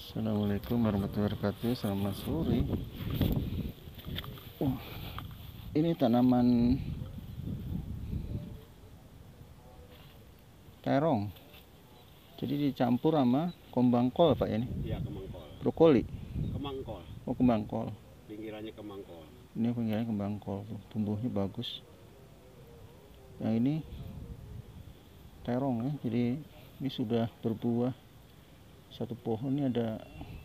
Assalamualaikum warahmatullahi wabarakatuh. Selamat sore. Ini tanaman terong. Jadi dicampur sama kembang kol, Pak, ya ini. Iya, kembang kol. Brokoli. Kembang kol. Oh, kembang kol. Pinggirannya kembang kol. Ini pinggirannya kembang kol. Tumbuhnya bagus. Yang ini terong ya. Jadi ini sudah berbuah. Satu pohon ini ada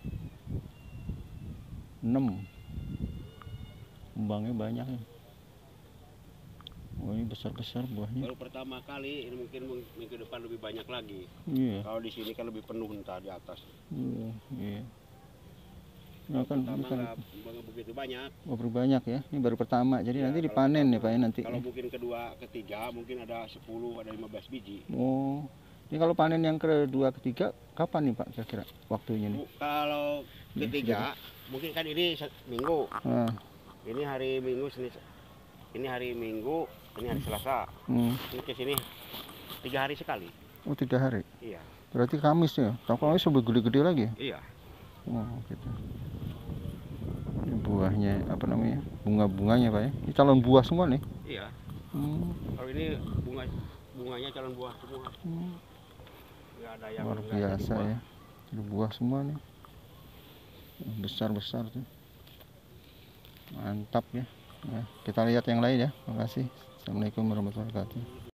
6. Kembangnya banyak ya. Oh, ini besar-besar buahnya. Baru pertama kali, ini mungkin minggu depan lebih banyak lagi. Iya. Kalau di sini kan lebih penuh entah di atas. Iya. Nah, kan nggak begitu banyak. Oh, banyak ya. Ini baru pertama. Jadi Ya, nanti dipanen ya, Pak, ya, nanti. Kalau mungkin kedua, ketiga mungkin ada 10, ada 15 biji. Oh. Ini kalau panen yang kedua, ketiga kapan nih, Pak, kira-kira waktunya nih? Kalau ketiga, mungkin kan ini Minggu. Ini hari Minggu, ini hari Minggu, ini hari Selasa. Ini ke sini 3 hari sekali. Oh, 3 hari? Iya. Berarti Kamis ya? Kamis lebih gede-gede lagi ya? Iya. Oh, gitu. Ini buahnya, apa namanya? Bunga-bunganya, Pak, ya? Ini calon buah semua nih? Iya. Kalau ini bunganya calon buah semua. Nggak ada yang luar biasa ya. Ini buah semua nih. Besar-besar tuh. Mantap ya. Kita lihat yang lain ya. Terima kasih. Assalamualaikum warahmatullahi wabarakatuh.